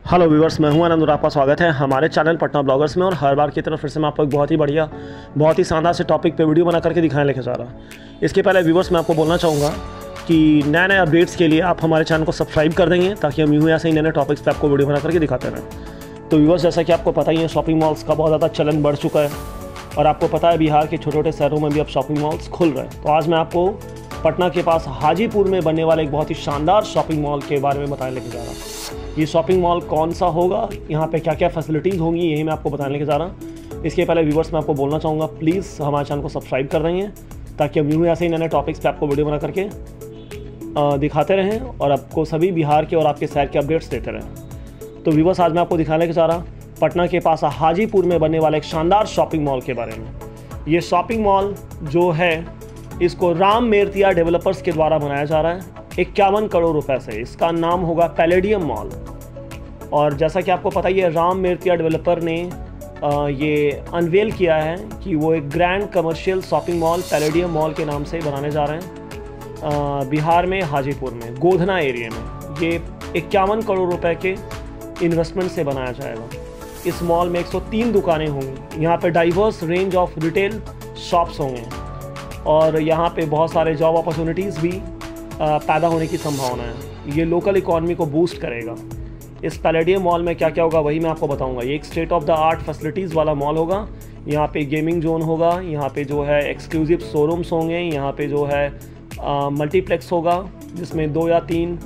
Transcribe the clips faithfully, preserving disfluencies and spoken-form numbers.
Hello viewers, मैं हूं आनंद और आपका स्वागत है हमारे चैनल पटना ब्लॉगर्स में। और हर बार की तरफ फिर से मैं आपको एक बहुत ही बढ़िया बहुत ही शानदार से टॉपिक पे वीडियो बना करके दिखाने लेके जा रहा। इसके पहले व्यूवर्स मैं आपको बोलना चाहूँगा कि नए नए अपडेट्स के लिए आप हमारे चैनल को सब्सक्राइब कर देंगे ताकि हम यूँ ऐसे ही नए नए टॉपिक्स पर आपको वीडियो बना करके दिखाते रहें। तो व्यूवर्स, जैसा कि आपको पता ही है, शॉपिंग मॉल्स का बहुत ज़्यादा चलन बढ़ चुका है और आपको पता है बिहार के छोटे छोटे शहरों में भी अब शॉपिंग मॉल्स खुल रहे हैं। तो आज मैं आपको पटना के पास हाजीपुर में बनने वाले एक बहुत ही शानदार शॉपिंग मॉल के बारे में बताने लेके जा रहा हूँ। ये शॉपिंग मॉल कौन सा होगा, यहाँ पे क्या क्या फैसिलिटीज़ होंगी, यही मैं आपको बताने लेके जा रहा हूँ। इसके पहले व्यूवर्स मैं आपको बोलना चाहूँगा, प्लीज़ हमारे चैनल को सब्सक्राइब कर देंगे ताकि हम यूँ ऐसे ही नए नए टॉपिक्स पे आपको वीडियो बना करके दिखाते रहें और आपको सभी बिहार के और आपके शहर के अपडेट्स देते रहें। तो व्यूवर्स, आज मैं आपको दिखाने लेके जा रहा पटना के पास हाजीपुर में बनने वाले एक शानदार शॉपिंग मॉल के बारे में। ये शॉपिंग मॉल जो है, इसको राम मेरतिया डेवलपर्स के द्वारा बनाया जा रहा है इक्यावन करोड़ रुपए से। इसका नाम होगा पैलेडियम मॉल। और जैसा कि आपको पता ही है, राम मेरतिया डेवलपर ने आ, ये अनवेल किया है कि वो एक grand commercial shopping mall Palladium mall के नाम से बनाने जा रहे हैं आ, बिहार में हाजीपुर में गोधना एरिया में। ये इक्यावन करोड़ रुपए के इन्वेस्टमेंट से बनाया जाएगा। इस मॉल में एक सौ तीन दुकानें होंगी। यहाँ पे diverse range of retail shops होंगे और यहाँ पे बहुत सारे जॉब अपॉर्चुनिटीज़ भी आ, पैदा होने की संभावना है। ये लोकल इकॉनमी को बूस्ट करेगा। इस पैलेडियम मॉल में क्या क्या होगा वही मैं आपको बताऊंगा। ये एक state of the art facilities वाला मॉल होगा। यहाँ पे गेमिंग जोन होगा, यहाँ पे जो है एक्सक्लूसिव शोरूम्स होंगे, यहाँ पे जो है मल्टीप्लेक्स होगा जिसमें दो या तीन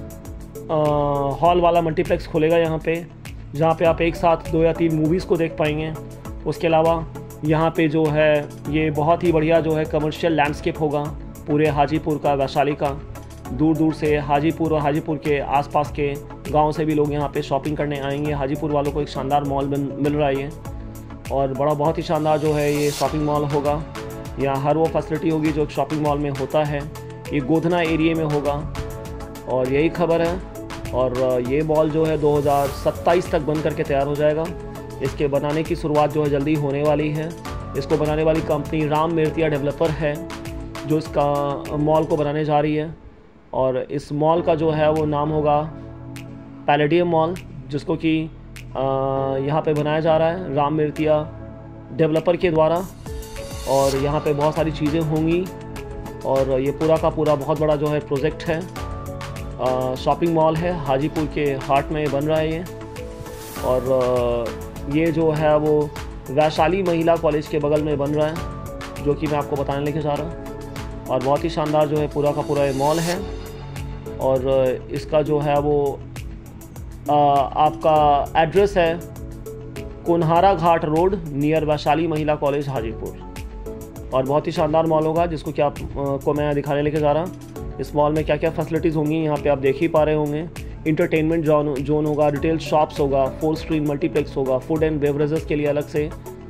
हॉल वाला मल्टीप्लेक्स खुलेगा यहाँ पे, जहाँ पे आप एक साथ दो या तीन मूवीज़ को देख पाएंगे। उसके अलावा यहाँ पे जो है ये बहुत ही बढ़िया जो है कमर्शियल लैंडस्केप होगा पूरे हाजीपुर का, वैशाली का। दूर दूर से हाजीपुर और हाजीपुर के आसपास के गांव से भी लोग यहाँ पे शॉपिंग करने आएंगे। हाजीपुर वालों को एक शानदार मॉल मिल रहा है ये, और बड़ा बहुत ही शानदार जो है ये शॉपिंग मॉल होगा। यहाँ हर वो फैसिलिटी होगी जो शॉपिंग मॉल में होता है। ये गोधना एरिया में होगा और यही खबर है। और ये मॉल जो है दो हज़ार सत्ताईस तक बन करके तैयार हो जाएगा। इसके बनाने की शुरुआत जो है जल्दी होने वाली है। इसको बनाने वाली कंपनी राम मेरतिया डेवलपर है जो इसका मॉल को बनाने जा रही है। और इस मॉल का जो है वो नाम होगा पैलेडियम मॉल, जिसको कि यहाँ पे बनाया जा रहा है राम मेरतिया डेवलपर के द्वारा। और यहाँ पे बहुत सारी चीज़ें होंगी और ये पूरा का पूरा बहुत बड़ा जो है प्रोजेक्ट है। शॉपिंग मॉल है, हाजीपुर के हार्ट में बन रहा है ये। और आ, ये जो है वो वैशाली महिला कॉलेज के बगल में बन रहा है, जो कि मैं आपको बताने लेके जा रहा हूँ। और बहुत ही शानदार जो है पूरा का पूरा ये मॉल है। और इसका जो है वो आ, आपका एड्रेस है Konhara Ghat road near Vaishali Mahila college Hajipur. और बहुत ही शानदार मॉल होगा जिसको कि आप को मैं दिखाने लेके जा रहा हूँ। इस मॉल में क्या क्या फैसिलिटीज़ होंगी यहाँ पे आप देख ही पा रहे होंगे। इंटरटेनमेंट जोन जोन होगा, रिटेल शॉप्स होगा, फोर स्क्रीन मल्टीप्लेक्स होगा, फूड एंड बेवरेजेस के लिए अलग से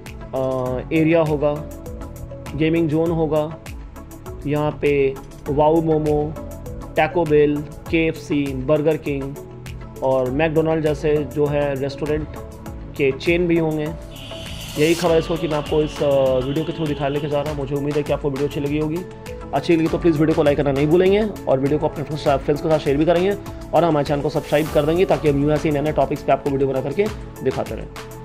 आ, एरिया होगा, गेमिंग जोन होगा। यहाँ पे wow Momo, Taco Bell, K F C, Burger King और मैकडोनल्ड जैसे जो है रेस्टोरेंट के चेन भी होंगे। यही खबर इसको कि मैं आपको इस वीडियो के थ्रू दिखाने लेके जा रहा हूँ। मुझे उम्मीद है कि आपको वीडियो अच्छी लगी होगी। अच्छी लगी तो प्लीज़ वीडियो को लाइक करना नहीं भूलेंगे और वीडियो को अपने फ्रेंड्स के साथ शेयर भी करेंगे और हमारे चैनल को सब्सक्राइब कर देंगे ताकि हम यूँ ऐसे नए नए टॉपिक्स पे आपको वीडियो बना करके दिखाते रहें।